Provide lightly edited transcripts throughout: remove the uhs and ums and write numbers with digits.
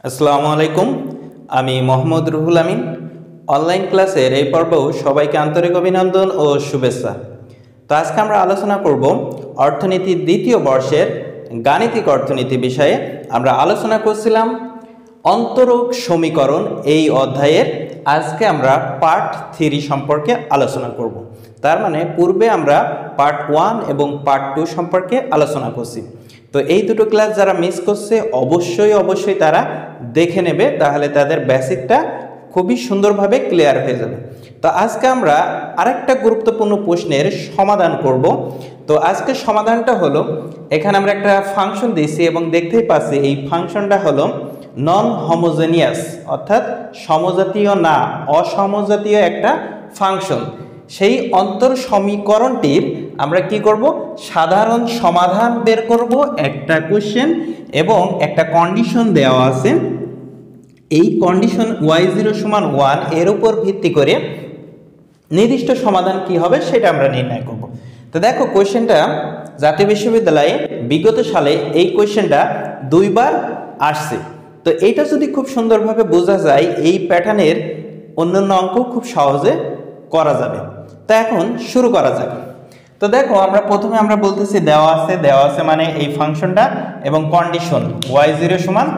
আসসালামু আলাইকুম। আমি মোহাম্মদ রুহুল আমিন। অনলাইন ক্লাসের এই পর্বেও সবাইকে আন্তরিক অভিনন্দন ও শুভেচ্ছা। তো আজকে আমরা আলোচনা করব অর্থনীতির দ্বিতীয় বর্ষের গাণিতিক অর্থনীতি বিষয়ে। আমরা আলোচনা করছিলাম অন্তরক সমীকরণ এই অধ্যায়ের। আজকে আমরা পার্ট 3 সম্পর্কে আলোচনা করব। তার মানে পূর্বে আমরা পার্ট 1 এবং পার্ট 2 সম্পর্কে আলোচনা করছি। তো এই দুটো ক্লাস যারা মিস করছে অবশ্যই তারা দেখে নেবে, তাহলে তাদের বেসিকটা খুবই সুন্দরভাবে ক্লিয়ার হয়ে যাবে। তো আজকে আমরা আরেকটা গুরুত্বপূর্ণ প্রশ্নের সমাধান করব। তো আজকে সমাধানটা হলো, এখানে আমরা একটা ফাংশন দিয়েছি এবং দেখতেই পাচ্ছি এই ফাংশনটা হলো নন হোমোজেনিয়াস, অর্থাৎ সমজাতীয় না, অসমজাতীয় একটা ফাংশন। সেই অন্তর সমীকরণটির আমরা কি করব, সাধারণ সমাধান বের করব। একটা কোশ্চেন এবং একটা কন্ডিশন দেওয়া আছে। এই কন্ডিশন y0 = 1 এর উপর ভিত্তি করে নির্দিষ্ট সমাধান কি হবে সেটা আমরা নির্ণয় করব। তো দেখো, কোশ্চেনটা জাতীয় বিশ্ববিদ্যালয়ে বিগত সালে এই কোশ্চেনটা 2 বার আসছে। তো এইটা যদি খুব সুন্দরভাবে বোঝা যায়, এই প্যাটার্নের অন্যান্য অঙ্ক খুব সহজে করা যাবে। তো এখন শুরু করা যাক। তো দেখো, প্রথমে আমরা বলতেছি দেওয়া আছে মানে এই ফাংশনটা এবং কন্ডিশন y0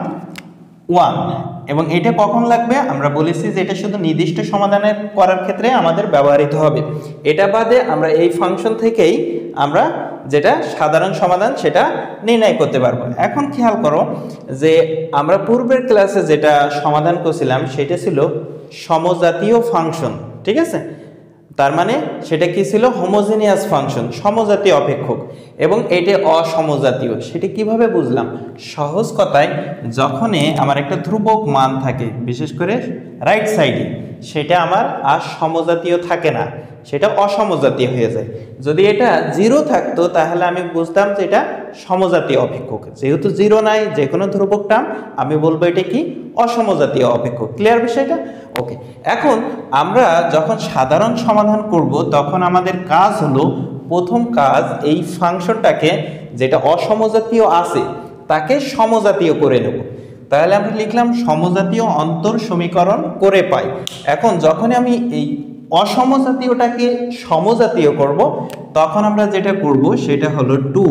= 1, এবং এটা কখন লাগবে আমরা বলেছি যে এটা শুধু নির্দিষ্ট সমাধানের করার ক্ষেত্রে আমাদের ব্যবহৃত হবে। এটা বাদে আমরা এই ফাংশন থেকেই আমরা যেটা সাধারণ সমাধান সেটা নির্ণয় করতে পারবো। এখন খেয়াল করো যে আমরা পূর্বের ক্লাসে যেটা সমাধান করছিলাম সেটা ছিল সমজাতীয় ফাংশন, ঠিক আছে? তার মানে সেটা কি ছিল, হোমোজেনিয়াস ফাংশন, সমজাতীয় অপেক্ষক, এবং এটা অসমজাতীয়। সেটা কিভাবে বুঝলাম? সহজ কথায়, যখনই আমার একটা ধ্রুবক মান থাকে, বিশেষ করে রাইট সাইডে, সেটা আমার আর সমজাতীয় থাকে না, সেটা অসমজাতীয় হয়ে যায়। যদি এটা 0 থাকতো তাহলে আমি বুঝতাম যে এটা সমজাতীয় অপেক্ষক। যেহেতু 0 নাই, যে কোনো ধ্রুবক টার্ম, আমি বলবো এটা কি, অসমজাতীয় অপেক্ষক। ক্লিয়ার বিষয়টা? ওকে। এখন আমরা যখন সাধারণ সমাধান করব তখন আমাদের কাজ হলো, প্রথম কাজ এই ফাংশনটাকে যেটা অসমজাতীয় আছে তাকে সমজাতীয় করে নেব। তাহলে আমরা লিখলাম সমজাতীয় অন্তর সমীকরণ করে পাই। এখন যখনই আমি এই অসমজাতীয়টাকে সমজাতীয় করব তখন আমরা যেটা করব সেটা হলো 2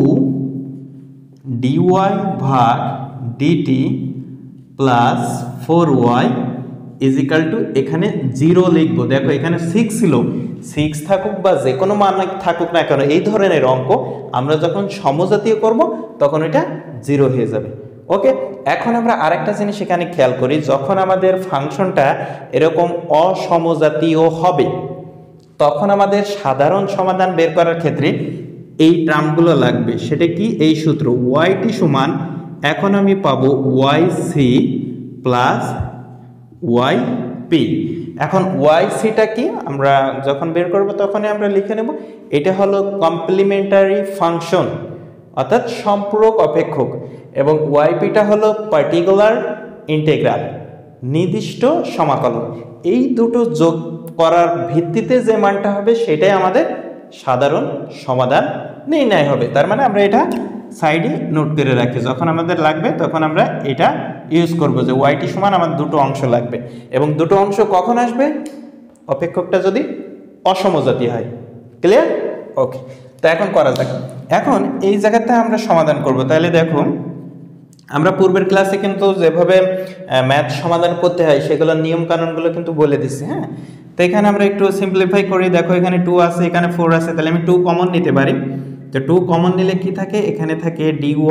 dy/dt plus 4y is equal two, এখানে 0 লিখবো। দেখো এখানে 6 ছিল, 6 থাকুক বা যে কোনো মান থাকুক না কেন, এই ধরনের অঙ্ক আমরা যখন সমজাতীয় করব তখন এটা 0 হয়ে যাবে। ওকে। এখন আমরা আরেকটা জিনিস এখানে খেয়াল করি, যখন আমাদের ফাংশনটা এরকম অসমজাতীয় হবে তখন আমাদের সাধারণ সমাধান বের করার ক্ষেত্রে এই টার্মগুলো লাগবে। সেটা কি? এই সূত্র yt সমান, এখন আমি পাবো yc প্লাস yp। এখন ycটা কি আমরা যখন বের করব তখনই আমরা লিখে নেব, এটা হলো কমপ্লিমেন্টারি ফাংশন, অর্থাৎ সম্পূরক অপেক্ষক, এবং ypটা হলো পার্টিকুলার ইন্টিগ্রাল, নির্দিষ্ট সমাকলন। এই দুটো যোগ করার ভিত্তিতে যে মানটা হবে সেটাই আমাদের সাধারণ সমাধান নির্ণয় হবে। তার মানে আমরা এটা সাইডে নোট করে রাখি, যখন আমাদের লাগবে তখন আমরা এটা ইউজ করব যে yt সমান আমার দুটো অংশ লাগবে, এবং দুটো অংশ কখন আসবে? অপেক্ষকটা যদি অসমজাতীয় হয়। ক্লিয়ার? ওকে। তো এখন করা যাক। এখন এই জায়গাতে আমরা সমাধান করব। তাহলে দেখো, আমরা পূর্বের ক্লাসে কিন্তু যেভাবে ম্যাথ সমাধান করতে হয় সেগুলোর নিয়ম কানুনগুলো কিন্তু বলে দিচ্ছি। হ্যাঁ, তো এখানে আমরা একটু সিম্পলিফাই করি। দেখো এখানে 2 আছে, এখানে 4 আছে, তাহলে আমি 2 কমন নিতে পারি। তো 2 কমন নিলে কি থাকে? এখানে থাকে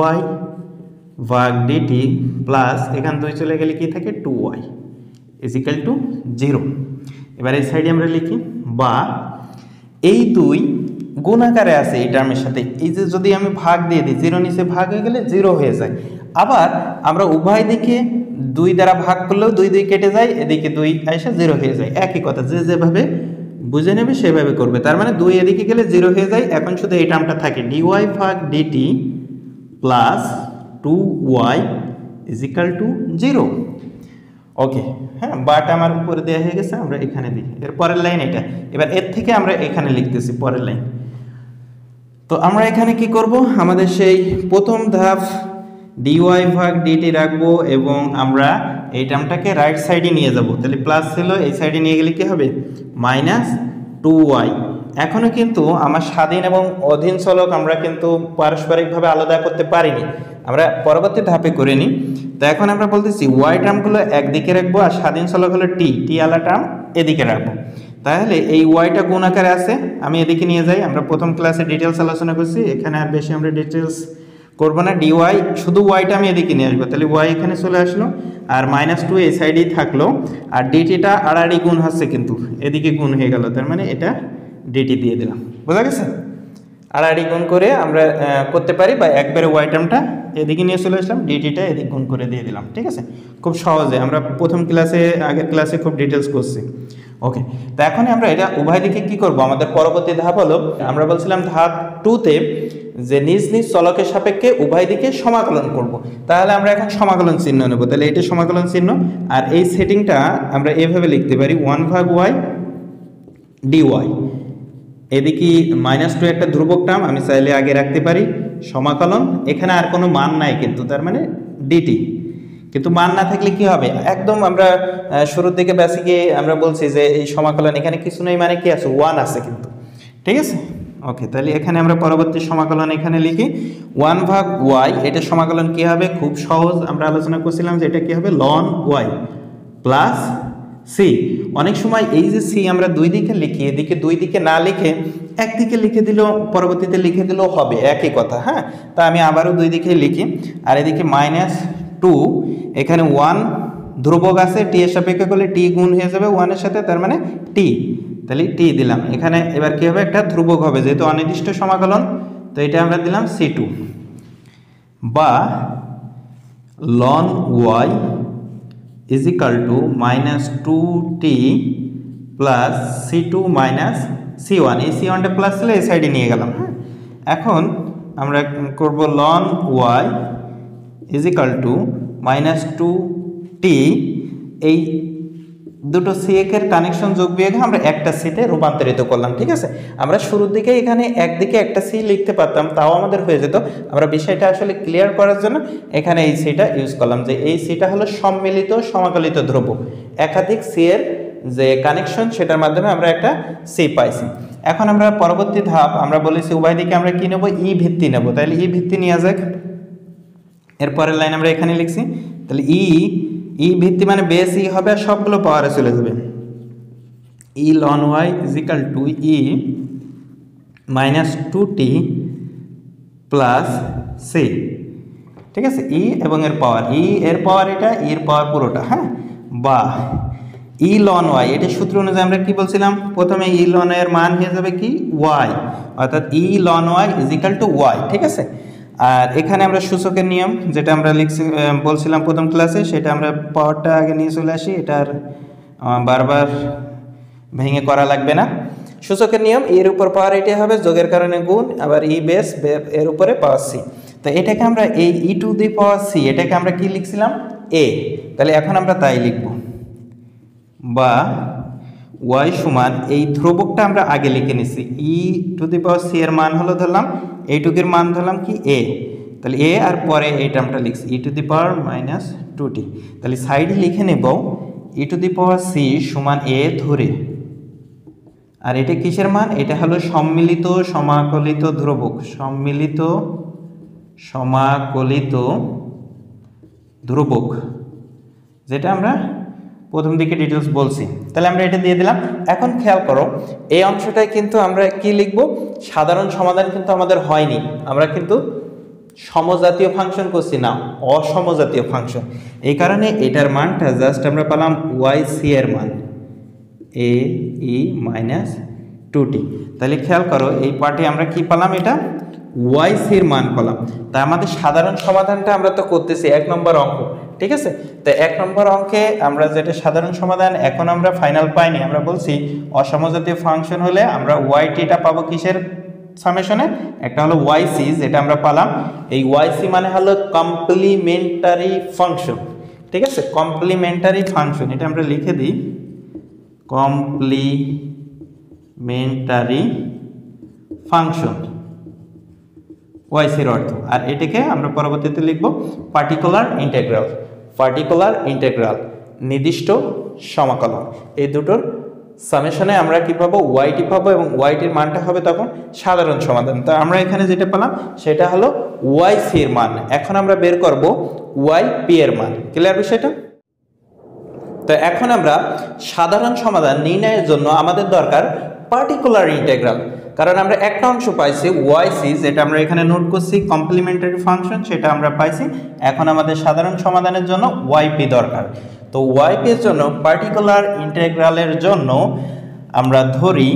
dy/dt প্লাস এখানে 2 চলে গেলে কি থাকে? 2y is equal two 0। এবার এই সাইডে আমরা লিখি, বা এই 2 গুণাকারে আছে এই টার্মের সাথে, এই যে যদি আমি ভাগ দিয়ে দিই, 0 নিচে ভাগ হয়ে গেলে 0 হয়ে যায়। আবার আমরা উভয় দিকে 2 দ্বারা ভাগ করলেও 2 2 কেটে যায়, এদিকে 2 এসে 0 হয়ে যায়। একই কথা, যে যেভাবে বুঝে নেবে সেভাবে করবে। তার মানে 2 এদিকে গেলে 0 হয়ে যায়। এখন শুধু এই টার্মটা থাকে dy/dt plus 2y is equal two 0। ওকে। হ্যাঁ, বাট আমার উপরে দেওয়া হয়ে গেছে, আমরা এখানে দিই। এর পরের লাইন এটা। এবার এর থেকে আমরা এখানে লিখতেছি পরের লাইন। তো আমরা এখানে কি করব? আমাদের সেই প্রথম ধাপ ডিওয়াই ভাগ ডিটি রাখবো এবং আমরা এই টার্মটাকে রাইট সাইডে নিয়ে যাব। তাহলে প্লাস ছিল, এই সাইডে নিয়ে গেলে কি হবে -2y। এখনও কিন্তু আমার স্বাধীন এবং অধীন চলক আমরা কিন্তু পারস্পরিকভাবে আলাদা করতে পারিনি, আমরা পরবর্তী ধাপে করে নিই। তো এখন আমরা বলতেছি ওয়াই টার্মগুলো একদিকে রাখবো আর স্বাধীন চলক হলো টি আলা টার্ম এদিকে রাখবো। তাহলে এই ওয়াইটা গুণ আকারে আছে, আমি এদিকে নিয়ে যাই। আমরা প্রথম ক্লাসে ডিটেলস আলোচনা করছি, এখানে আর বেশি আমরা ডিটেলস করবো না। ডিওয়াই শুধু ওয়াইটা আমি এদিকে নিয়ে আসবো, তাহলে ওয়াই এখানে চলে আসলো আর -2 এই সাইডেই থাকলো, আর ডিটিটা আড়াআড়ি গুণ হচ্ছে কিন্তু এদিকে গুণ হয়ে গেল, তার মানে এটা ডিটি দিয়ে দিলাম। বোঝা গেছে? আড়াআড়ি গুণ করে আমরা করতে পারি, বা একবারে ওয়াই টার্মটা এদিকে নিয়ে চলে আসলাম, ডিটিটা এদিকে গুণ করে দিয়ে দিলাম। ঠিক আছে, খুব সহজে আমরা প্রথম ক্লাসে আগের ক্লাসে খুব ডিটেলস করছি। ওকে, তো এখন আমরা এটা উভয় দিকে কি করব, আমাদের পরবর্তী ধাপ হলো, আমরা বলছিলাম ধাপ 2তে যে নিজ নিজ চলকের সাপেক্ষে উভয় দিকে সমাকলন করব। তাহলে আমরা এখন সমাকলন চিহ্ন নেব। তাহলে এটা সমাকলন চিহ্ন, আর এই সেটিংটা আমরা এভাবে লিখতে পারি 1/y dy। এদিকে -2 একটা ধ্রুবক টার্ম, আমি চাইলে আগে রাখতে পারি সমাকলন, এখানে আর কোনো মান নাই কিন্তু, তার মানে ডিটি। কিন্তু মান না থাকলে কি হবে, একদম আমরা শুরুর দিকে বেসিকে আমরা বলছি যে এই সমাকলন এখানে কিছু নেই, মানে কি আছে 1 আছে কিন্তু। ঠিক আছে, ওকে, তাহলে এখানে আমরা পরবর্তী সমাকলন এখানে লিখি 1/y। এটা সমাকলন কি হবে, খুব সহজ, আমরা আলোচনা করছিলাম যে এটা কি হবে ln y প্লাস সি। অনেক সময় এই যে সি আমরা দুই দিকে লিখি, এদিকে দুই দিকে না লিখে একদিকে লিখে দিলেও পরবর্তীতে লিখে দিলেও হবে, একই কথা। হ্যাঁ, তা আমি আবারও দুই দিকে লিখি, আর এদিকে -2, এখানে 1 ধ্রুবক আছে, টি এর সাপেক্ষে করলে টি গুণ হয়ে যাবে 1 এর সাথে, তার মানে টি, তাহলে টি দিলাম এখানে। এবার কি হবে, একটা ধ্রুবক হবে, যেহেতু অনির্দিষ্ট সমাকলন, তো এটা আমরা দিলাম c2 বা ln y is equal to -2t plus c2 minus c1। এই c1টা প্লাস ছিল, এই সাইডে নিয়ে গেলাম। হ্যাঁ, এখন আমরা করব ln y is equal to -2t, এই দুটো সিএকের কানেকশন যোগ বিয়োগে আমরা একটা সিতে রূপান্তরিত করলাম। ঠিক আছে, আমরা শুরুর দিকে এখানে একদিকে একটা সি লিখতে পারতাম, তাও আমাদের হয়ে যেত। আমরা বিষয়টা আসলে ক্লিয়ার করার জন্য এখানে এই সিটা ইউজ করলাম, যে এই সিটা হলো সম্মিলিত সমাকলিত ধ্রুবক, একাধিক সি এর যে কানেকশন সেটার মাধ্যমে আমরা একটা সি পাইছি। এখন আমরা পরবর্তী ধাপ আমরা বলেছি উভয় দিকে আমরা কি নেব, ই ভিত্তি নেব। তাহলে ই ভিত্তি নিয়ে যাক, এরপরের লাইন আমরা এখানে লিখছি। তাহলে ই ভিত্তি মানে বেস ই হবে, আর সবগুলো পাওয়ারে চলে যাবে। ই ln y is equal to e -2t plus সি। ঠিক আছে, ই এবং এর পাওয়ার, এর পাওয়ার এটা, এর পাওয়ার পুরোটা। হ্যাঁ, বা ই ln y, এটা সূত্র অনুযায়ী আমরা কি বলছিলাম, প্রথমে ই ln এর মান হয়ে যাবে কি y, অর্থাৎ ই ln y is equal to y। ঠিক আছে, আর এখানে আমরা সূচকের নিয়ম যেটা আমরা বলছিলাম প্রথম ক্লাসে, সেটা আমরা পাওয়ারটা আগে নিয়ে চলে আসি, এটা আর বারবার ভেঙে করা লাগবে না। সূচকের নিয়ম, এর উপর পাওয়ার এটাই হবে, যোগের কারণে গুণ, আবার ই বেস এর উপরে পাওয়ার সি। তো এটাকে আমরা এই ই টু দি পাওয়ার সি, এটাকে আমরা কি লিখছিলাম এ, তাহলে এখন আমরা তাই লিখব, বা y সমান এই ধ্রুবকটা আমরা আগে লিখে নিছি, ই টু দি পাওয়ার সি এর মান হলো ধরলাম, এইটুকের মান ধরলাম কি এ, তাহলে এ, আর পরে এই টার্মটা লিখছি ই টু দি পাওয়ার -2t। তাহলে সাইডে লিখে নেব ই টু দি পাওয়ার সি সমান এ ধরে, আর এটা কিসের মান, এটা হলো সম্মিলিত সমাকলিত ধ্রুবক, সম্মিলিত সমাকলিত ধ্রুবক, যেটা আমরা প্রথম দিকে ডিটেলস বলছি। তাহলে আমরা এটা দিয়ে দিলাম। এখন খেয়াল করো, এই অংশটায় কিন্তু আমরা কি লিখব, সাধারণ সমাধান কিন্তু আমাদের হয়নি, আমরা কিন্তু সমজাতীয় ফাংশন করছি না, অসমজাতীয় ফাংশন। এই কারণে এটার মানটা জাস্ট আমরা পেলাম yc এর মান a e -2t। তাহলে খেয়াল করো, এই পার্টে আমরা কি পেলাম, এটা yc এর মান পেলাম। তা আমাদের সাধারণ সমাধানটা আমরা তো করতেছি 1 নম্বর অঙ্ক। ঠিক আছে, তো 1 নম্বর অঙ্কে আমরা যেটা সাধারণ সমাধান, এখন আমরা ফাইনাল পাইনি, আমরা বলছি অসমজাতীয় ফাংশন হলে আমরা ytটা পাবো কিসের সামেশনে, একটা হলো yc, যেটা আমরা পেলাম। এই yc মানে হলো কমপ্লিমেন্টারি ফাংশন। ঠিক আছে, কমপ্লিমেন্টারি ফাংশন, এটা আমরা লিখে দিই কমপ্লিমেন্টারি ফাংশন। ওয়াইসির অর্থ। আর এটাকে আমরা পরবর্তীতে লিখব পার্টিকুলার ইন্টিগ্রাল। পার্টিকুলার ইন্টিগ্রাল নির্দিষ্ট সমাকলন, এই দুটোর সামেশনে আমরা কি পাবো, ওয়াইটি পাবো এবং ওয়াইটির মানটা হবে তখন সাধারণ সমাধান। তো আমরা এখানে যেটা পেলাম সেটা হলো ওয়াই সি এর মান। এখন আমরা বের করব ওয়াই পি এর মান। ক্লিয়ার বিষয়টা? তো এখন আমরা সাধারণ সমাধান নির্ণয়ের জন্য আমাদের দরকার পার্টিকুলার ইন্টিগ্রাল, কারণ আমরা একটা অংশ পাইছি ওয়াই সি, যেটা আমরা এখানে নোট করছি কমপ্লিমেন্টারি ফাংশন, সেটা আমরা পাইছি। এখন আমাদের সাধারণ সমাধানের জন্য ওয়াইপি দরকার। তো ওয়াইপি এর জন্য পার্টিকুলার ইন্টিগ্রালের জন্য আমরা ধরি,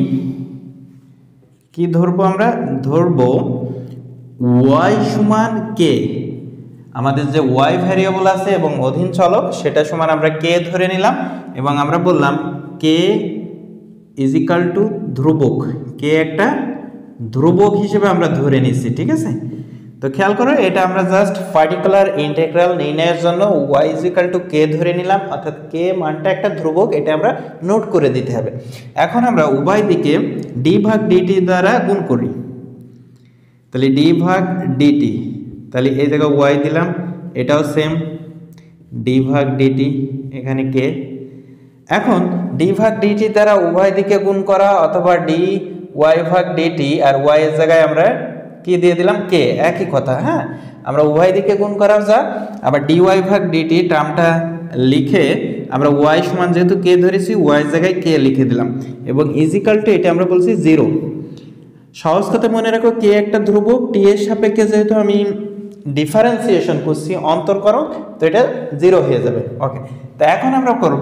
কি ধরবো, আমরা ধরবো ওয়াই সমান কে। আমাদের যে ওয়াই ভ্যারিয়েবল আছে এবং অধীন চলক সেটা সমান আমরা কে ধরে নিলাম এবং আমরা বললাম কে ইজ ইকাল টু ধ্রুবক। কে একটা ধ্রুবক হিসেবে আমরা ধরে নিচ্ছি, ঠিক আছে? তো খেয়াল করো, এটা আমরা জাস্ট পার্টিকুলার ইন্টিগ্রাল নির্ণয়ের জন্য Y is equal to K ধরে নিলাম, অর্থাৎ কে মানটা একটা ধ্রুবক, এটা আমরা নোট করে দিতে হবে। এখন আমরা উভয় দিকে ডি ভাগ ডিটি দ্বারা গুণ করি, তাহলে ডি ভাগ ডিটি, তাহলে এই জায়গায় ওয়াই দিলাম, এটাও সেম ডি ভাগ ডিটি, এখানে কে। এখন ডি ভাগ ডিটি দ্বারা উভয় দিকে গুণ করা অথবা ডি ওয়াই ভাগ ডিটি, আর ওয়াই এর জায়গায় আমরা কি দিয়ে দিলাম, কে, একই কথা। হ্যাঁ, আমরা উভয় দিকে গুণ করা যা, আবার ডি ওয়াই ভাগ ডিটি টার্মটা লিখে আমরা ওয়াই সমান যেহেতু কে ধরেছি ওয়াই এর জায়গায় কে লিখে দিলাম এবং ইজিক্যাল টু এটা আমরা বলছি 0। সহজ কথা মনে রাখো, কে একটা ধ্রুবক, টি এর সাপেক্ষে যেহেতু আমি ডিফারেন্সিয়েশন করছি অন্তরকরণ, তো এটা 0 হয়ে যাবে। ওকে, তো এখন আমরা করব,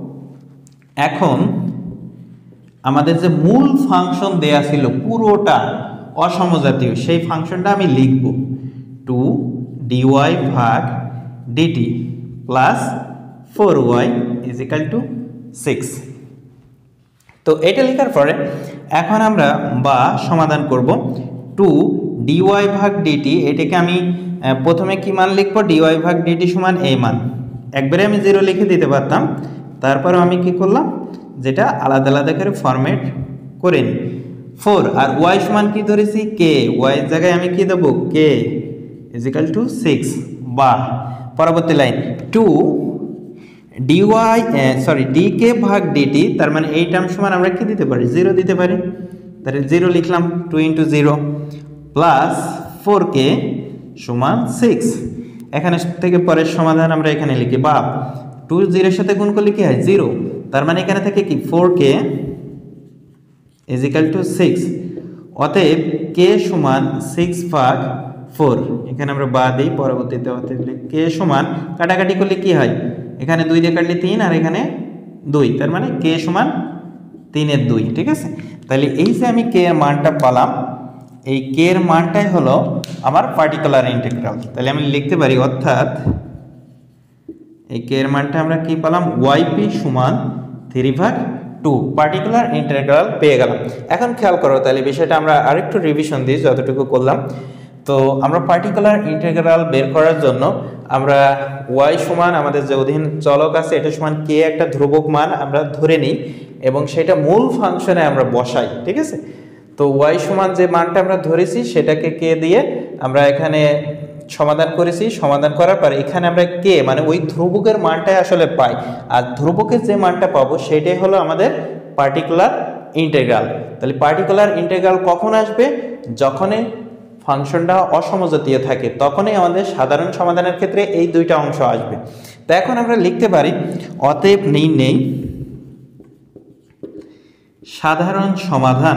এখন আমাদের যে মূল ফাংশন দেয়া ছিল পুরোটা অসমজাতীয়, সেই ফাংশনটা আমি লিখব 2dy ভাগ dt plus 4y is equal to 6। তো এটা লেখার পরে এখন আমরা বা সমাধান করব 2dy ভাগ dt, এটাকে আমি প্রথমে কি মান লিখব, dy ভাগ dt সমান এই মান। একবারে আমি 0 লিখে দিতে পারতাম, তারপর আমি কি করলাম, যেটা আলাদা আলাদা করে ফরম্যাট করে নিই। 4 আর y সমান কি ধরেছি, k, y এর জায়গায় আমি কি দেব, k ইজ ইকাল টু 6। বা পরবর্তী লাইন 2 dy dk ভাগ dt, তার মানে এই টার্ম সমান আমরা কি দিতে পারি, 0 দিতে পারি। তাহলে 0 লিখলাম, 2 × 0 প্লাস 4k সমান 6। এখানে থেকে পরের সমাধান আমরা এখানে লিখি, বা 2 0 এর সাথে গুণ করলে কি হয়, 0, তার মানে এখানে থেকে কি 4k ইজ ইকাল টু 6। অতএব k সমান 6 ভাগ 4, এখানে আমরা বা দিই পরবর্তীতে, অতএব k সমান কাটাকাটি করলে কি হয়, এখানে 2 দিয়ে কাটলে 3 আর এখানে 2, তার মানে k সমান 3 এর 2, ঠিক আছে? তাহলে এই যে আমি k এর মানটা পেলাম, এই k এর মানটাই হলো আমার পার্টিকুলার ইন্টিগ্রাল। তাহলে আমি লিখতে পারি, অর্থাৎ এই k এর মানটা আমরা কি পেলাম, yp সমান 3/2 পার্টিকুলার ইন্টিগ্রাল পেয়ে গেলাম। এখন খেয়াল করো, তাহলে বিষয়টা আমরা আরেকটু রিভিশন দিই যতটুকু করলাম। তো আমরা পার্টিকুলার ইন্টিগ্রাল বের করার জন্য আমরা y সমান আমাদের যে অধীন চলক আছে এটা সমান k একটা ধ্রুবক মান আমরা ধরে নিই এবং সেটা মূল ফাংশনে আমরা বসাই, ঠিক আছে? তো y সমান যে মানটা আমরা ধরেছি সেটাকে k দিয়ে আমরা এখানে সমাধান করেছি। সমাধান করার পর এখানে আমরা k মানে ওই ধ্রুবকের মানটাই আসলে পাই, আর ধ্রুবকের যে মানটা পাবো সেটাই হলো আমাদের পার্টিকুলার ইন্টিগ্রাল। তাহলে পার্টিকুলার ইন্টিগ্রাল কখন আসবে, যখনই ফাংশনটা অসমজাতীয় থাকে তখনই আমাদের সাধারণ সমাধানের ক্ষেত্রে এই দুইটা অংশ আসবে। তো এখন আমরা লিখতে পারি, অতএব নির্ণেয় সাধারণ সমাধান।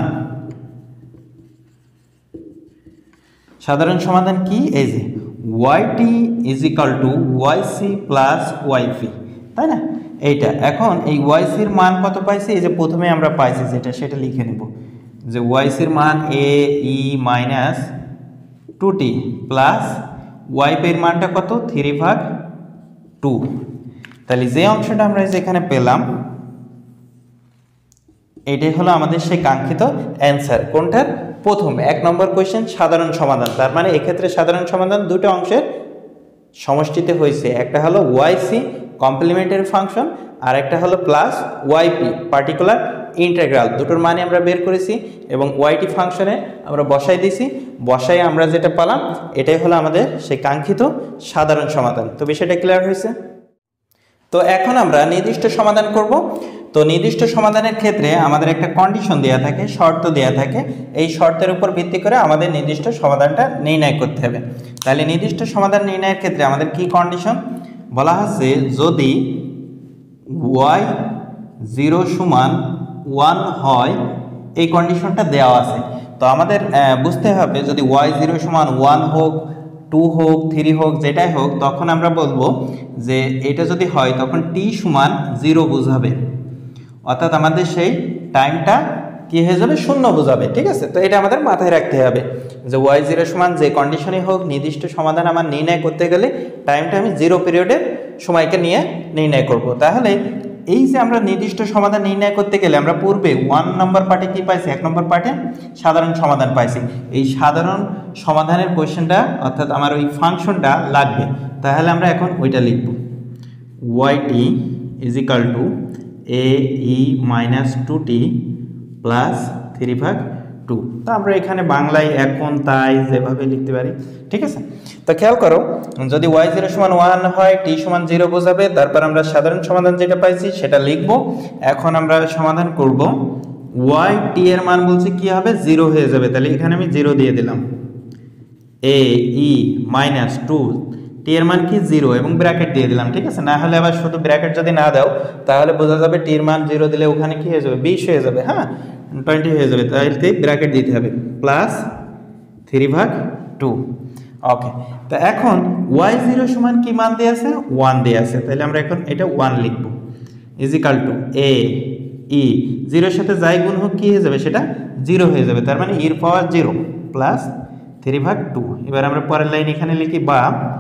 সাধারণ সমাধান কি, এই যে yt is equal to yc plus yp, তাই না? এইটা এখন এই yc এর মান কত পাইছি, এই যে প্রথমে আমরা পাইছি যেটা সেটা লিখে নেব, যে yc এর মান a e minus 2t plus yp এর মানটা কত, 3/2। তাহলে যে অংশটা আমরা যেখানে পেলাম এটাই হলো আমাদের সেই কাঙ্ক্ষিত অ্যান্সার। কোনটার, প্রথম 1 নম্বর কোয়েশ্চেন সাধারণ সমাধান। তার মানে এক্ষেত্রে সাধারণ সমাধান দুটো অংশের সমষ্টিতে হয়েছে, একটা হলো yc কমপ্লিমেন্টারি ফাংশন আর একটা হলো প্লাস yp পার্টিকুলার ইন্টিগ্রাল, দুটোর মানে আমরা বের করেছি এবং ওয়াইটি ফাংশনে আমরা বসাই দিয়েছি। বসাই আমরা যেটা পেলাম এটাই হলো আমাদের সেই কাঙ্ক্ষিত সাধারণ সমাধান। তো বিষয়টা ক্লিয়ার হয়েছে? তো এখন আমরা নির্দিষ্ট সমাধান করব। তো নির্দিষ্ট সমাধানের ক্ষেত্রে আমাদের একটা কন্ডিশন দেওয়া থাকে, শর্ত দেওয়া থাকে। এই শর্তের উপর ভিত্তি করে আমাদের নির্দিষ্ট সমাধানটা নির্ণয় করতে হবে। তাহলে নির্দিষ্ট সমাধান নির্ণয়ের ক্ষেত্রে আমাদের কি কন্ডিশন বলা হচ্ছে, যদি y0 সমান 1 হয়, এই কন্ডিশনটা দেওয়া আছে। তো আমাদের বুঝতে হবে যদি y0 সমান 1 হোক, 2 হোক, 3 হোক, যেটাই হোক, তখন আমরা বলবো যে এটা যদি হয় তখন t সমান 0 বোঝাবে, অর্থাৎ আমাদের সেই টাইমটা কি হয়ে যাবে, শূন্য বোঝাবে। ঠিক আছে, তো এটা আমাদের মাথায় রাখতে হবে যে y0 সমান যে কন্ডিশনই হোক, নির্দিষ্ট সমাধান আমার নির্ণয় করতে গেলে টাইমটা আমি 0 পিরিয়ডের সময়কে নিয়ে নির্ণয় করব। তাহলে এই যে আমরা নির্দিষ্ট সমাধান নির্ণয় করতে গেলে আমরা পূর্বে 1 নম্বর পার্টে কি পাইছি, 1 নম্বর পার্টে সাধারণ সমাধান পাইছি। এই সাধারণ সমাধানের কোশ্চেনটা অর্থাৎ আমার ওই ফাংশনটা লাগবে। তাহলে আমরা এখন ওইটা লিখব, yt = ae - 2t প্লাস 3/2। তো আমরা এখানে বাংলায় এখন তাই যেভাবে লিখতে পারি। ঠিক আছে, তো খেয়াল করো, যদি y0 সমান 1 হয়, t সমান 0 বোঝাবে, তারপর আমরা সাধারণ সমাধান যেটা পাইছি সেটা লিখব। এখন আমরা সমাধান করব, yt এর মান বলছি কি হবে, 0 হয়ে যাবে। তাহলে এখানে আমি 0 দিয়ে দিলাম, ae - 2, t এর মান কি 0 এবং ব্র্যাকেট দিয়ে দিলাম। ঠিক আছে, না হলে আবার শুধু ব্র্যাকেট যদি না দাও তাহলে বোঝা যাবে t এর মান 0 দিলে ওখানে কি হয়ে যাবে, 20 হয়ে যাবে, হ্যাঁ 20 হয়ে যাবে। তাহলে ব্র্যাকেট দিতে হবে প্লাস 3/2। ওকে, তো এখন y0 সমান কি মান দেয়া আছে, 1 দেয়া আছে। তাহলে আমরা এখন এটা 1 লিখব, = a e 0 এর সাথে যাই গুণ হোক কি হয়ে যাবে, সেটা 0 হয়ে যাবে। তার মানে e এর পাওয়ার 0 প্লাস 3/2। এবার আমরা পরের লাইন এখানে লিখি, বা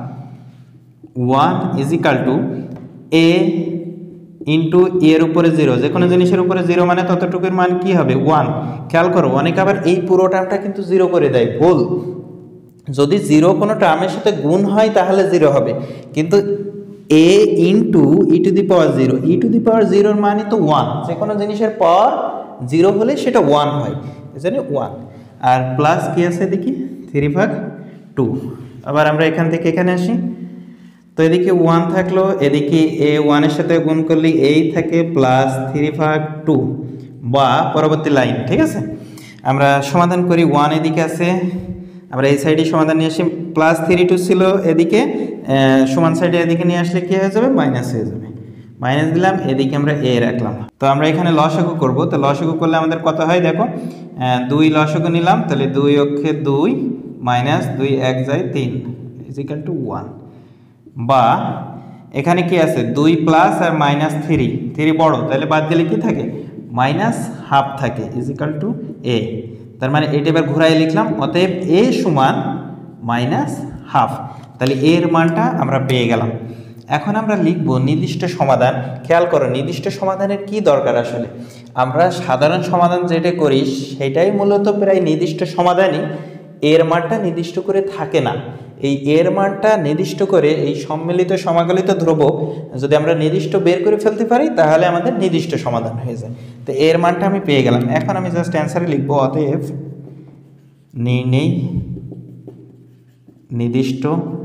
1 = a ইন্টু এর উপরে 0, যে কোনো জিনিসের উপরে 0 মানে ততটুকুর মান কি হবে, 1। খেয়াল করো, অনেকে আবার এই পুরো টার্মটা কিন্তু 0 করে দেয়, ভুল। যদি 0 কোনো টার্মের সাথে গুণ হয় তাহলে 0 হবে, কিন্তু a ইন্টু e⁻0, e⁻0 এর মানে তো 1, যে কোনো জিনিসের পাওয়ার 0 হলে সেটা 1 হয়, এজন্য 1। আর প্লাস কি আছে দেখি, 3/2। আবার আমরা এখান থেকে এখানে আসি, তো এদিকে 1 থাকলো, এদিকে a 1 এর সাথে গুণ করলে এই থাকে প্লাস 3/2 বা পরবর্তী লাইন। ঠিক আছে, আমরা সমাধান করি, 1 এদিকে আছে, আমরা এই সাইডে সমাধান নিয়ে আসি, প্লাস 3/2 ছিল এদিকে, সমান সাইডে এদিকে নিয়ে আসলে কি হয়ে যাবে, মাইনাস হয়ে যাবে। মাইনাস দিলাম, এদিকে আমরা a রাখলাম। তো আমরা এখানে লসাগু করব। তো লসাগু করলে আমাদের কত হয় দেখো, 2 লসাগু নিলাম, তাহলে 2 অক্ষে 2 মাইনাস 2 1 যায় 3 = 1। বা এখানে কি আছে, 2 প্লাস আর মাইনাস 3 বড়, তাহলে বাদ দিলে কি থাকে, -1/2 থাকে, = a। তার মানে এটা এবার ঘুরাই লিখলাম, অতএব a সমান -1/2। তাহলে a এর মানটা আমরা পেয়ে গেলাম। এখন আমরা লিখব নির্দিষ্ট সমাধান। খেয়াল করো, নির্দিষ্ট সমাধানের কি দরকার, আসলে আমরা সাধারণ সমাধান যেটা করি সেটাই মূলত প্রায় নির্দিষ্ট সমাধানই। এর মানটা নির্দিষ্ট করে থাকে না, এই এর মানটা নির্দিষ্ট করে এই সম্মিলিত সমাকলিত ধ্রুবক যদি আমরা নির্দিষ্ট বের করে ফেলতে পারি তাহলে আমাদের নির্দিষ্ট সমাধান হয়ে যায়। তো এর মানটা আমি পেয়ে গেলাম। এখন আমি জাস্ট অ্যান্সারে লিখব, অতএব নির্ণয় নির্দিষ্ট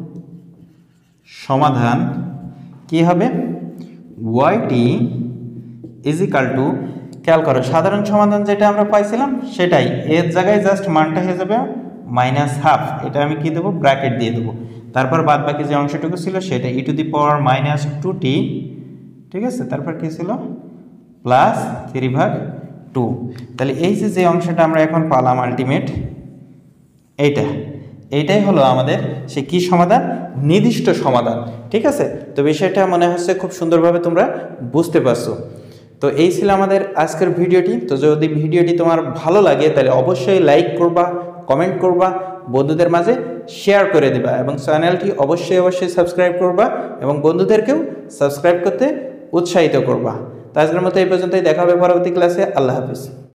সমাধান কি হবে, yt = খেয়াল করো, সাধারণ সমাধান যেটা আমরা পাইছিলাম সেটাই, এর জায়গায় জাস্ট মানটা হয়ে যাবে -1/2। এটা আমি কি দেবো, ব্র্যাকেট দিয়ে দেবো। তারপর বাদ বাকি যে অংশটুকু ছিল সেটা e⁻² -2t। ঠিক আছে, তারপর কি ছিল, প্লাস 3/2। তাহলে এই যে অংশটা আমরা এখন পালাম আলটিমেট, এইটাই হলো আমাদের সে কি সমাধান, নির্দিষ্ট সমাধান। ঠিক আছে, তো বিষয়টা মনে হচ্ছে খুব সুন্দরভাবে তোমরা বুঝতে পারছো। তো এই ছিল আমাদের আজকের ভিডিওটি। তো যদি ভিডিওটি তোমার ভালো লাগে তাহলে অবশ্যই লাইক করবা, কমেন্ট করবা, বন্ধুদের মাঝে শেয়ার করে দিবা এবং চ্যানেলটি অবশ্যই সাবস্ক্রাইব করবা এবং বন্ধুদেরকেও সাবস্ক্রাইব করতে উৎসাহিত করবা। তো আজকের মতো এই পর্যন্তই, দেখা হবে পরবর্তী ক্লাসে। আল্লাহ হাফিজ।